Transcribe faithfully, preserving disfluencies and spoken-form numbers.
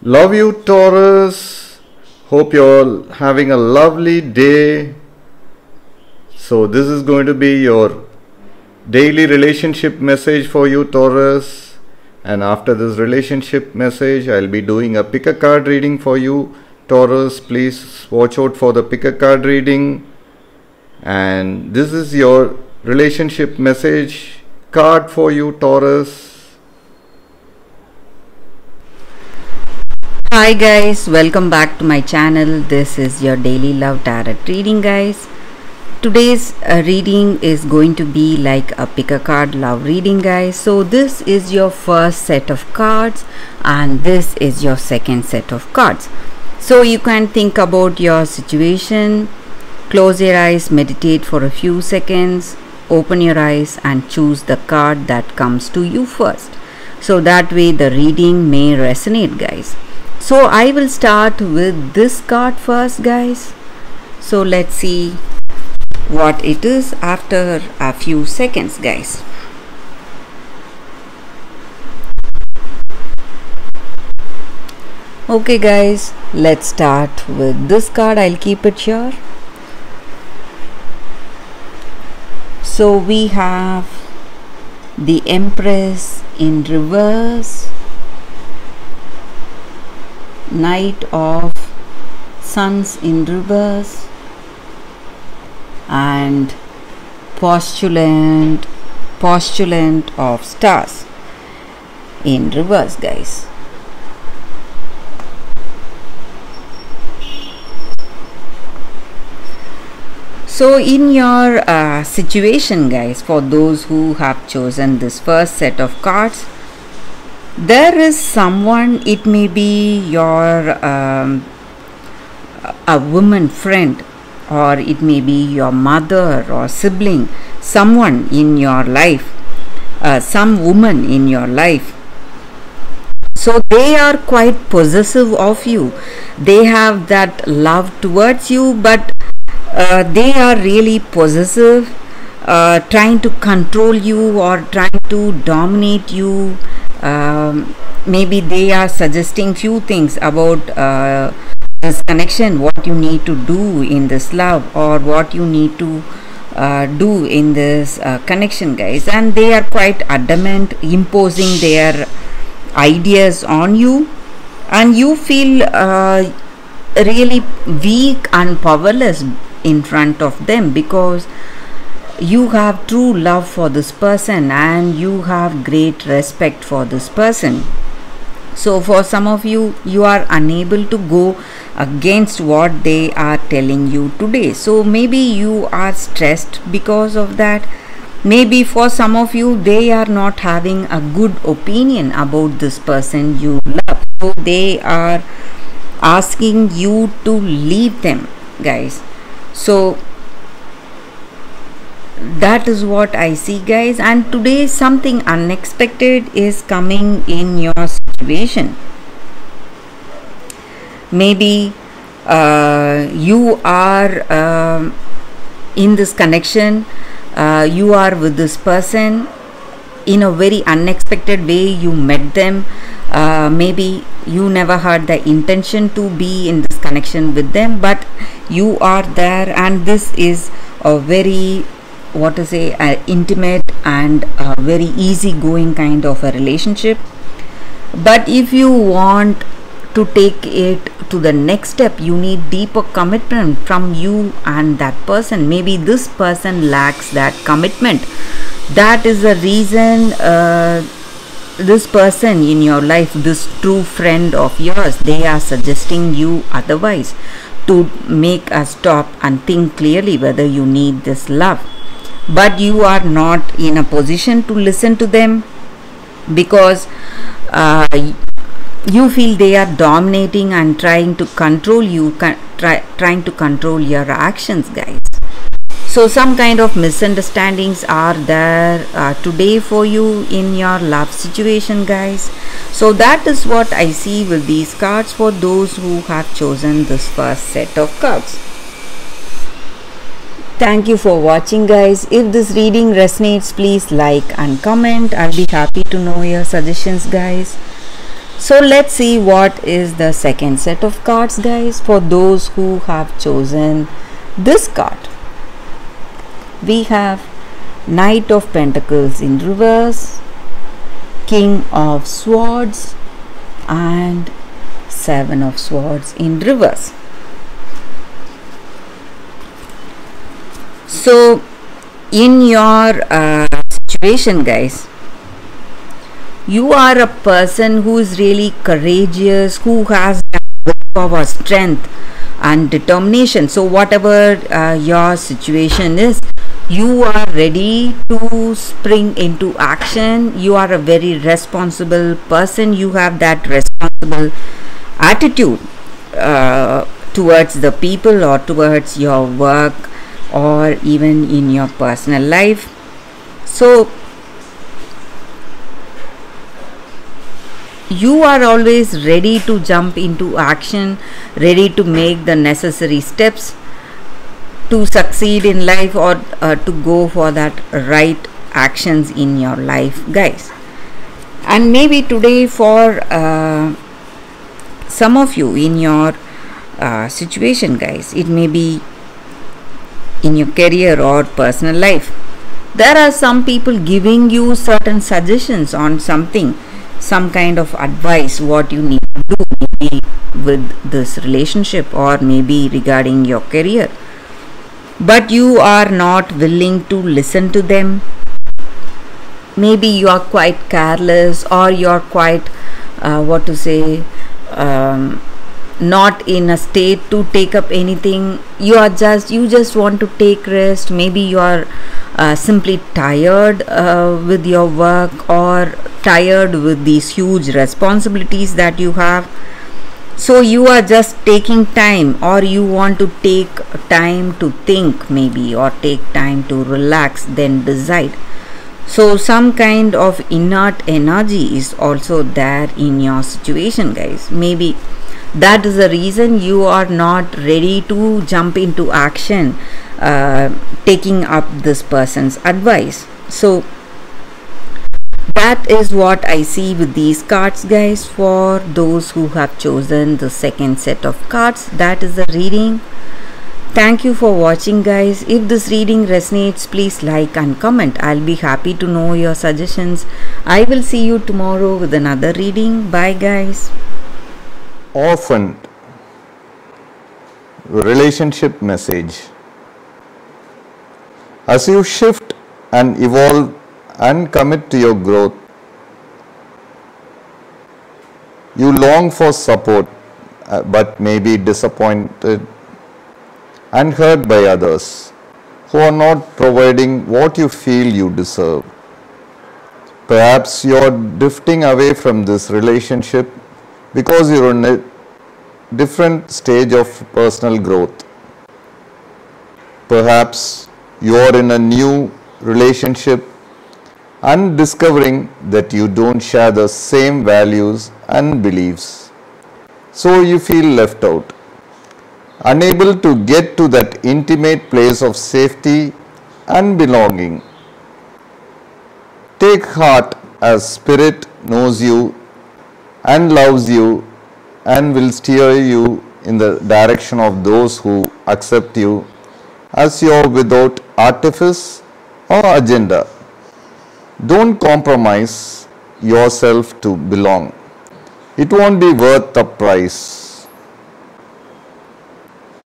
Love you, Taurus. Hope you're having a lovely day. So this is going to be your daily relationship message for you, Taurus. And after this relationship message, I'll be doing a pick a card reading for you, Taurus. Please watch out for the pick a card reading. And this is your relationship message card for you, Taurus. Hi guys, welcome back to my channel. This is your daily love tarot reading, guys. Today's uh, reading is going to be like a pick a card love reading, guys. So this is your first set of cards and this is your second set of cards. So you can think about your situation, close your eyes, meditate for a few seconds, open your eyes and choose the card that comes to you first. So that way the reading may resonate, guys. So I will start with this card first, guys. So let's see what it is after a few seconds, guys. Okay guys, let's start with this card. I'll keep it here. So we have the Empress in reverse, Knight of Suns in reverse, and postulant postulant of stars in reverse, guys. So in your uh, situation, guys, for those who have chosen this first set of cards, there is someone, it may be your um, a woman friend, or it may be your mother or sibling, someone in your life, uh, some woman in your life. So they are quite possessive of you. They have that love towards you, but uh, they are really possessive, uh, trying to control you or trying to dominate you. Um, maybe they are suggesting few things about uh, this connection, what you need to do in this love, or what you need to uh, do in this uh, connection, guys. And they are quite adamant, imposing their ideas on you, and you feel uh, really weak and powerless in front of them, because you have true love for this person and you have great respect for this person. So for some of you, you are unable to go against what they are telling you today. So maybe you are stressed because of that. Maybe for some of you, they are not having a good opinion about this person you love. So they are asking you to leave them, guys. So that is what I see, guys. And today something unexpected is coming in your situation. Maybe uh, you are um, in this connection, uh, you are with this person in a very unexpected way. You met them, uh, maybe you never had the intention to be in this connection with them, but you are there, and this is a very, what to say, uh, intimate and uh, very easygoing kind of a relationship. But if you want to take it to the next step, you need deeper commitment from you and that person. Maybe this person lacks that commitment. That is the reason uh, this person in your life, this true friend of yours, they are suggesting you otherwise, to make a stop and think clearly whether you need this love. But you are not in a position to listen to them, because uh, you feel they are dominating and trying to control you, try, trying to control your actions, guys. So some kind of misunderstandings are there uh, today for you in your love situation, guys. So that is what I see with these cards for those who have chosen this first set of cards. Thank you for watching, guys. If this reading resonates, please like and comment. I'll be happy to know your suggestions, guys. So let's see what is the second set of cards, guys, for those who have chosen this card. We have Knight of Pentacles in reverse, King of Swords, and Seven of Swords in reverse. So in your uh, situation, guys, you are a person who is really courageous, who has willpower, strength and determination. So whatever uh, your situation is, you are ready to spring into action. You are a very responsible person. You have that responsible attitude uh, towards the people or towards your work or even in your personal life. So you are always ready to jump into action, ready to make the necessary steps to succeed in life or uh, to go for that right actions in your life, guys. And maybe today for uh, some of you in your uh, situation, guys, it may be in your career or personal life, there are some people giving you certain suggestions on something, some kind of advice what you need to do, maybe with this relationship or maybe regarding your career, but you are not willing to listen to them. Maybe you are quite careless, or you are quite uh, what to say um, not in a state to take up anything. You are just you just want to take rest. Maybe you are uh, simply tired uh, with your work or tired with these huge responsibilities that you have. So you are just taking time, or you want to take time to think maybe, or take time to relax, then decide. So some kind of inert energy is also there in your situation, guys. Maybe that is the reason you are not ready to jump into action, uh, taking up this person's advice. So that is what I see with these cards, guys. For those who have chosen the second set of cards, that is the reading. Thank you for watching, guys. If this reading resonates, please like and comment. I'll be happy to know your suggestions. I will see you tomorrow with another reading. Bye, guys. Orphaned relationship message. As you shift and evolve and commit to your growth, you long for support, uh, but may be disappointed and hurt by others who are not providing what you feel you deserve. Perhaps you are drifting away from this relationship because you're in a different stage of personal growth. Perhaps you are in a new relationship and discovering that you don't share the same values and beliefs. So you feel left out, unable to get to that intimate place of safety and belonging. Take heart, as Spirit knows you and loves you and will steer you in the direction of those who accept you as you are without artifice or agenda. Don't compromise yourself to belong. It won't be worth the price.